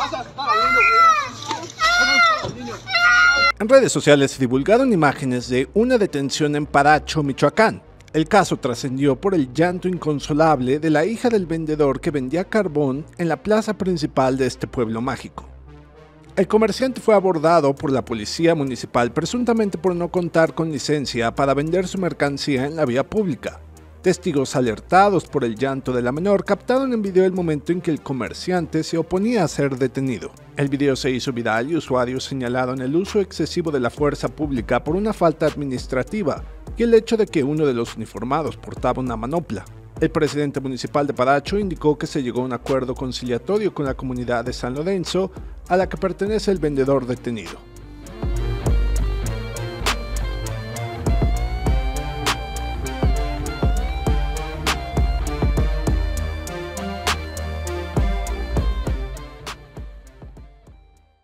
En redes sociales se divulgaron imágenes de una detención en Paracho, Michoacán. El caso trascendió por el llanto inconsolable de la hija del vendedor que vendía carbón en la plaza principal de este pueblo mágico. El comerciante fue abordado por la policía municipal presuntamente por no contar con licencia para vender su mercancía en la vía pública. Testigos alertados por el llanto de la menor captaron en video el momento en que el comerciante se oponía a ser detenido. El video se hizo viral y usuarios señalaron el uso excesivo de la fuerza pública por una falta administrativa y el hecho de que uno de los uniformados portaba una manopla. El presidente municipal de Paracho indicó que se llegó a un acuerdo conciliatorio con la comunidad de San Lorenzo, a la que pertenece el vendedor detenido.